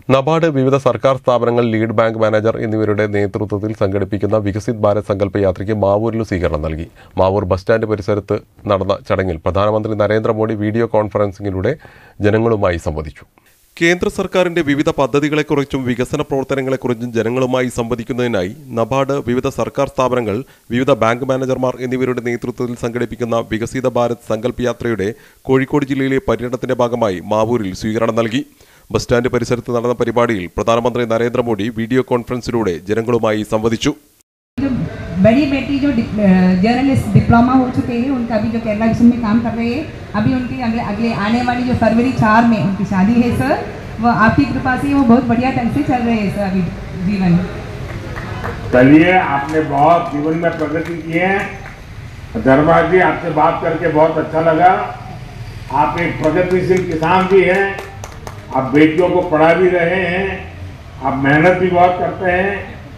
NABARD വിവിധ സർക്കാർ സ്ഥാപനങ്ങൾ, ലീഡ് ബാങ്ക് മാനേജർ എന്നിവരുടെ നേതൃത്വത്തിൽ സംഘടിപ്പിക്കുന്ന വികസിത് ഭാരത് സങ്കല്പ യാത്രയ്ക്ക് മാവൂരിൽ സ്വീകരണം നൽകി. മാവൂർ ബസ് സ്റ്റാൻഡ് പരിസരത്ത് നടന്ന ചടങ്ങിൽ പ്രധാനമന്ത്രി നരേന്ദ്രമോദി വീഡിയോ കോൺഫറൻസിംഗിലൂടെ ജനങ്ങളുമായി സംവദിച്ചു. കേന്ദ്ര സർക്കാരിന്റെ വിവിധ പദ്ധതികളെക്കുറിച്ചും വികസന പ്രവർത്തനങ്ങളെക്കുറിച്ചും ജനങ്ങളുമായി സംവദിക്കുന്നതിനായി നബാർഡ്, വിവിധ സർക്കാർ സ്ഥാപനങ്ങൾ, വിവിധ ബാങ്ക് മാനേജർമാർ എന്നിവരുടെ നേതൃത്വത്തിൽ സംഘടിപ്പിക്കുന്ന വികസിത ഭാരത് സങ്കല്പ യാത്രയുടെ കോഴിക്കോട് ജില്ലയിലെ പര്യടനത്തിന്റെ ഭാഗമായി മാവൂരിൽ സ്വീകരണം നൽകി. ബസ് സ്റ്റാൻഡ് പരിസരത്ത് നടന്ന പരിപാടിയിൽ പ്രധാനമന്ത്രി നരേന്ദ്രമോദി വീഡിയോ കോൺഫറൻസിലൂടെ ജനങ്ങളുമായി സംവദിച്ചു. बड़ी बेटी जो जर्नलिस्ट डिप्लोमा हो चुके हैं, उनका अभी जो केरला विजन में काम कर रहे हैं, अभी उनकी अगले आने वाली जो फरवरी 4 में उनकी शादी है सर, वो आपकी कृपा से वो बहुत बढ़िया ढंग से चल रहे हैं सर अभी जीवन। चलिए, आपने बहुत जीवन में प्रगति की है। धर्मा जी, आपसे बात करके बहुत अच्छा लगा। आप एक प्रगतिशील किसान भी हैं, आप बेटियों को पढ़ा भी रहे हैं, आप मेहनत भी बहुत करते हैं।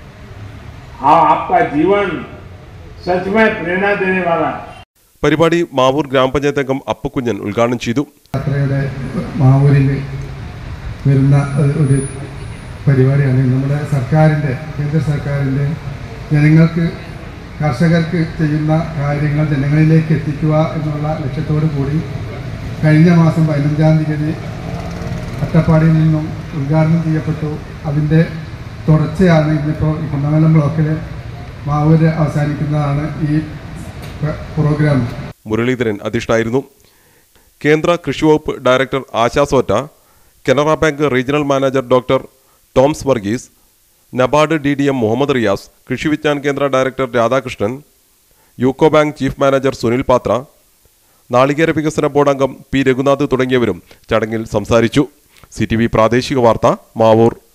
आपका जीवन सच में प्रेरणा देने वाला है. പരിപാടി മാവൂർ ഗ്രാമപഞ്ചായത്ത് അംഗം അപ്പുക്കുഞ്ഞൻ ഉദ്ഘാടനം ചെയ്തു. യാത്രയുടെ മാവൂരിൽ വരുന്ന ഒരു പരിപാടിയാണ് നമ്മുടെ സർക്കാരിൻ്റെ, കേന്ദ്ര സർക്കാരിൻ്റെ ജനങ്ങൾക്ക്, കർഷകർക്ക് ചെയ്യുന്ന കാര്യങ്ങൾ ജനങ്ങളിലേക്ക് എത്തിക്കുക എന്നുള്ള ലക്ഷ്യത്തോടു കൂടി കഴിഞ്ഞ മാസം 15-ാം തീയതി അട്ടപ്പാടിയിൽ നിന്നും ഉദ്ഘാടനം ചെയ്യപ്പെട്ടു. അതിൻ്റെ തുടർച്ചയാണ് ഇന്നിപ്പോൾ കുന്നമംഗലം ബ്ലോക്കിൽ മാവൂര് അവസാനിക്കുന്നതാണ് ഈ പ്രോഗ്രാം. മുരളീധരൻ അധ്യക്ഷനായിരുന്നു. കേന്ദ്ര കൃഷി വകുപ്പ് director Asha Sota, Canara bank regional manager doctor Toms Varghese, NABARD DDM Muhammad Riyas, Krishi Vigyan Kendra director Radhakrishnan, UCO bank chief manager Sunil Patra, നാളികേര വികസന ബോർഡ് അംഗം P. രഘുനാഥ് തുടങ്ങിയവരും ചടങ്ങിൽ സംസാരിച്ചു. CTV പ്രാദേശിക വാർത്ത, മാവൂർ.